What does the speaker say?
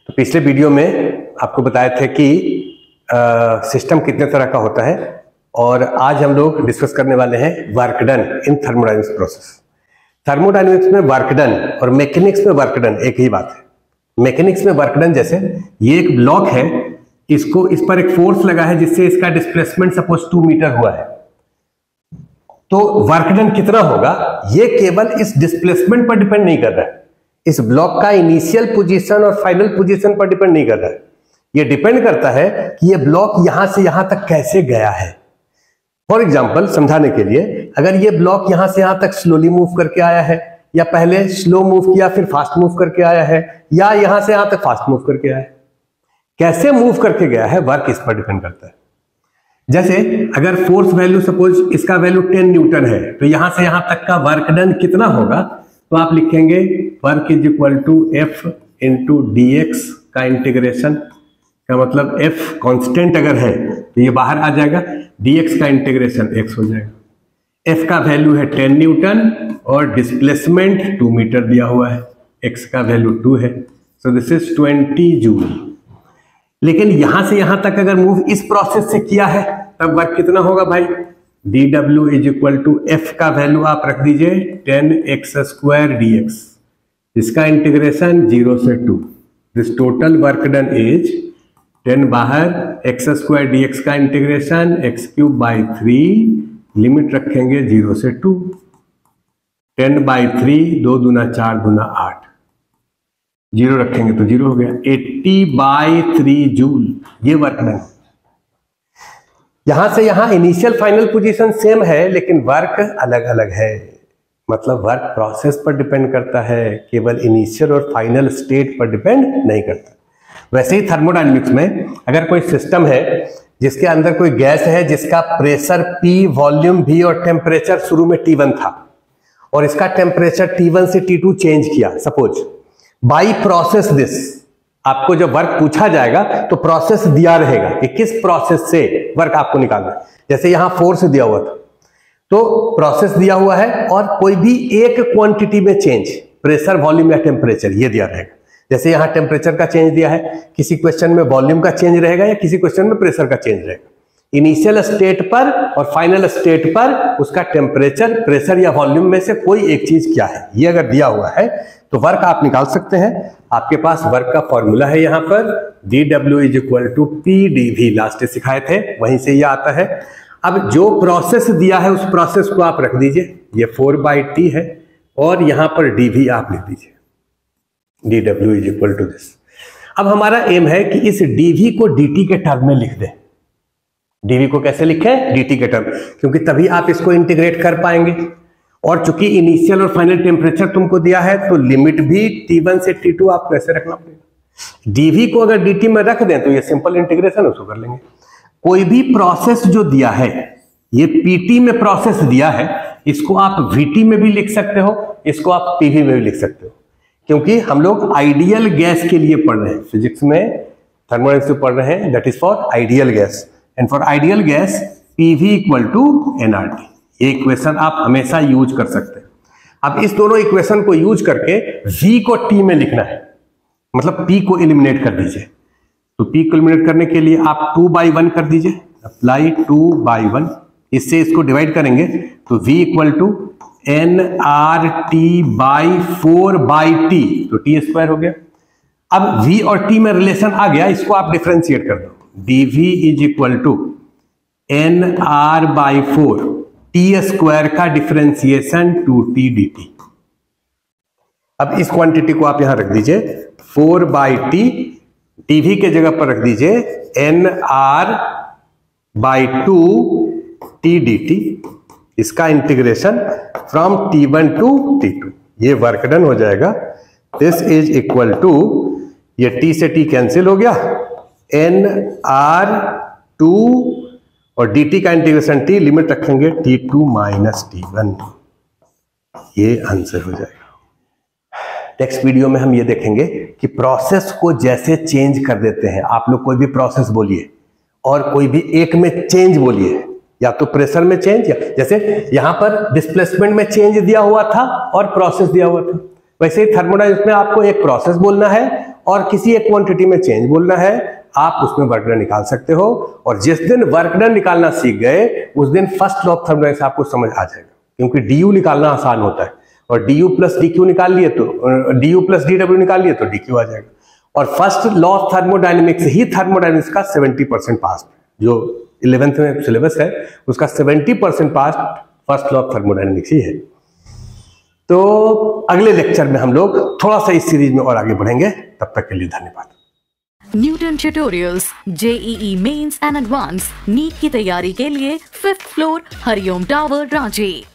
तो पिछले वीडियो में आपको बताए थे कि सिस्टम कितने तरह का होता है और आज हम लोग डिस्कस करने वाले हैं work done in thermodynamics process. Thermodynamics में वर्क डन और मैकेनिक्स में वर्क डन एक ही बात है। मैकेनिक्स में वर्क डन जैसे ये एक ब्लॉक है, इसको इस पर एक फोर्स लगा है जिससे इसका डिस्प्लेसमेंट सपोज 2 मीटर हुआ है, तो वर्क डन कितना होगा ये केवल इस डिस्प्लेसमेंट पर डिपेंड नहीं कर रहा है, इस ब्लॉक का इनिशियल पोजीशन और फाइनल पोजीशन पर डिपेंड नहीं कर रहा है। ये डिपेंड करता है कि ये ब्लॉक यहां से यहां तक कैसे गया है। फॉर एग्जांपल समझाने के लिए, अगर ये ब्लॉक यहां से यहां तक स्लोली मूव करके आया है या पहले स्लो मूव किया फिर फास्ट मूव करके आया है या यहां से यहां तक फास्ट मूव करके आया है, कैसे मूव करके गया है वर्क इस पर डिपेंड करता है। जैसे अगर फोर्स वैल्यू सपोज इसका वैल्यू 10 न्यूटन है तो यहां से यहां तक का वर्क डन कितना होगा, तो आप लिखेंगे work is equal to F into D X का इंटीग्रेशन का मतलब एफ कांस्टेंट अगर है तो ये बाहर आ जाएगा, dx का इंटीग्रेशन x हो जाएगा। f का वैल्यू है 10 न्यूटन और डिस्प्लेसमेंट 2 मीटर दिया हुआ है, x का वैल्यू 2 है, सो दिस इज 20 जूल। लेकिन यहां से यहां तक अगर मूव इस प्रोसेस से किया है तब वर्क कितना होगा भाई, dw is equal to f का वैल्यू आप रख दीजिए 10x² dx, इसका इंटीग्रेशन 0 से 2, this total work done is 10 बाहर x² dx का इंटीग्रेशन x³ 3, लिमिट रखेंगे 0 से 2, 10/3 2 दूना 4 दूना 8, 0 रखेंगे तो 0 हो गया, 80/3 जूल ये वर्क डन। यहां से यहां इनिशियल फाइनल पोजीशन सेम है लेकिन वर्क अलग अलग है, मतलब वर्क प्रोसेस पर डिपेंड करता है, केवल इनिशियल और फाइनल स्टेट पर डिपेंड नहीं करता। वैसे ही थर्मोडायनेमिक्स में अगर कोई सिस्टम है जिसके अंदर कोई गैस है जिसका प्रेशर P, वॉल्यूम V और टेम्परेचर शुरू में T1 था और इसका टेम्परेचर T1 से T2 चेंज किया, सपोज बाई प्रोसेस दिस, आपको जब वर्क पूछा जाएगा तो प्रोसेस दिया रहेगा कि किस प्रोसेस से वर्क आपको निकालना है। जैसे यहां फोर्स दिया हुआ था तो प्रोसेस दिया हुआ है और कोई भी एक क्वांटिटी में चेंज, प्रेशर वॉल्यूम या टेम्परेचर ये दिया रहेगा। जैसे यहां टेम्परेचर का चेंज दिया है, किसी क्वेश्चन में वॉल्यूम का चेंज रहेगा या किसी क्वेश्चन में प्रेशर का चेंज रहेगा। इनिशियल स्टेट पर और फाइनल स्टेट पर उसका टेम्परेचर, प्रेशर या वॉल्यूम में से कोई एक चीज क्या है ये अगर दिया हुआ है तो वर्क आप निकाल सकते हैं। आपके पास वर्क का फॉर्मूला है यहाँ पर dw is equal to pdv, last सिखाए थे वहीं से ये आता है। अब जो प्रोसेस दिया है उस प्रोसेस को आप रख दीजिए, ये 4/t है और यहां पर dv आप लिख दीजिए, dw is equal to this. अब हमारा एम है कि इस dv को dt के टर्म में लिख दें। dv को कैसे लिखें, dt के टर्म, क्योंकि तभी आप इसको इंटीग्रेट कर पाएंगे। और चूंकि इनिशियल और फाइनल टेम्परेचर तुमको दिया है तो लिमिट भी T1 से T2 आपको ऐसे रखना पड़ेगा। dv को अगर dt में रख दें तो ये सिंपल इंटीग्रेशन उसको कर लेंगे। कोई भी प्रोसेस जो दिया है, ये pt में प्रोसेस दिया है, इसको आप vt में भी लिख सकते हो, इसको आप pv में भी लिख सकते हो, क्योंकि हम लोग आइडियल गैस के लिए पढ़ रहे हैं, फिजिक्स में थर्मोडायनेमिक्स में पढ़ रहे हैं, that is for ideal gas and for ideal gas pv equal to nRT। ये इक्वेशन आप हमेशा यूज कर सकते हैं। अब इस दोनों इक्वेशन को यूज करके v को t में लिखना है, मतलब p को एलिमिनेट कर दीजिए। तो p को एलिमिनेट करने के लिए आप 2/1 कर दीजिए, अप्लाई 2/1, इससे इसको डिवाइड करेंगे तो v इक्वल टू nRT/4/t, तो t² हो गया। अब v और t में रिलेशन आ गया, इसको आप डिफरेंशिएट कर दो, dv is equal to nR/4 t² का डिफरेंशिएशन 2t dt। अब इस क्वांटिटी को आप यहां रख दीजिए 4/t, dv के जगह पर रख दीजिए nR/2 t dt, इसका integration from T1 to T2, ये वर्क डन हो जाएगा। दिस इज इक्वल टू, ये t से t कैंसिल हो गया, nR2 और dt का इंटीग्रेशन t, लिमिट रखेंगे T2 - T1, ये आंसर हो जाएगा। नेक्स्ट वीडियो में हम ये देखेंगे कि प्रोसेस को जैसे चेंज कर देते हैं, आप लोग कोई भी प्रोसेस बोलिए और कोई भी एक में चेंज बोलिए, या तो प्रेशर में चेंज, या जैसे यहां पर डिस्प्लेसमेंट में चेंज दिया हुआ था और प्रोसेस दिया हुआ था, वैसे ही थर्मोडायनेमिक्स में आपको एक प्रोसेस बोलना है और किसी एक क्वांटिटी में चेंज बोलना है, आप उसमें वर्क डन निकाल सकते हो। और जिस दिन वर्क डन निकालना सीख गए उस दिन फर्स्ट लॉ ऑफ थर्मोडायनेमिक्स आपको समझ आ जाएगा, क्योंकि डी निकालना आसान होता है और डी प्लस डी क्यू निकाल लिए तो डी प्लस डी डब्ल्यू निकाल लिए तो डी क्यू आ जाएगा। और फर्स्ट लॉ ऑफ थर्मोडायनेमिक्स ही थर्मोडायनेमिक्स का 70% पास्ट, जो 11th में सिलेबस है उसका 70% past first law of thermodynamics ही है। तो अगले लेक्चर में हम लोग थोड़ा सा इस सीरीज में और आगे बढ़ेंगे। तब तक के लिए धन्यवाद। Newton tutorials JEE mains and advance NEET की तैयारी के लिए 5th floor Hariom tower Ranchi.